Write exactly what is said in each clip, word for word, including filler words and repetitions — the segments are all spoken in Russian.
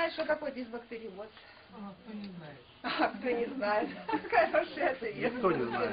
знает, что такое дисбактериоз? А, кто не знает. А, кто не знает. Хороший ответ. Никто не знает.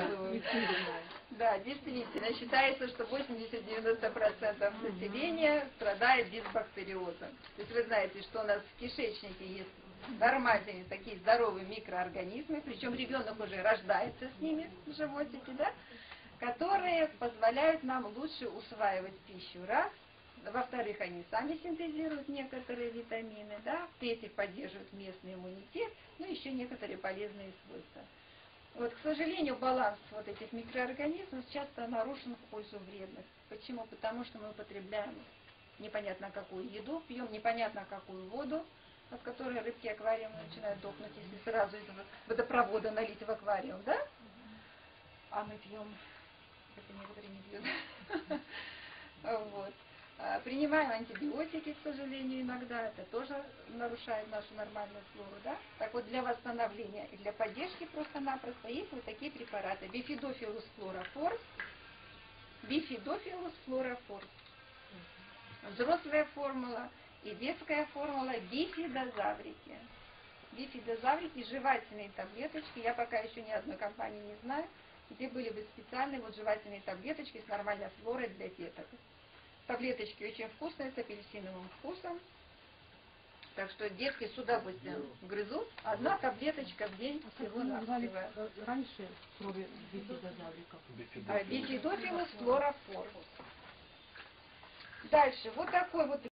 Да, действительно, считается, что восемьдесят-девяносто процентов населения страдает дисбактериозом. То есть вы знаете, что у нас в кишечнике есть нормальные такие здоровые микроорганизмы, причем ребенок уже рождается с ними в животике, да, которые позволяют нам лучше усваивать пищу, раз. Во-вторых, они сами синтезируют некоторые витамины, да, в-третьих, поддерживают местный иммунитет, ну, еще некоторые полезные свойства. Вот, к сожалению, баланс вот этих микроорганизмов часто нарушен в пользу вредных. Почему? Потому что мы употребляем непонятно какую еду, пьем непонятно какую воду, от которой рыбки аквариумы начинают дохнуть, если сразу из водопровода налить в аквариум, да? А мы пьем, это некоторые не пьют. Вот. Принимаем антибиотики, к сожалению, иногда. Это тоже нарушает нашу нормальную флору, да? Так вот, для восстановления и для поддержки просто-напросто есть вот такие препараты. Бифидофилус флорофорс. Бифидофилус флорофорс. Взрослая формула и детская формула бифидозаврики. Бифидозаврики, жевательные таблеточки. Я пока еще ни одной компании не знаю, где были бы специальные вот жевательные таблеточки с нормальной флорой для деток. Таблеточки очень вкусные, с апельсиновым вкусом. Так что детки с удовольствием грызут. Одна таблеточка в день всего навсего. Раньше кроме бифидозавриков. Бифидофилус флорофорс. Дальше, вот такой вот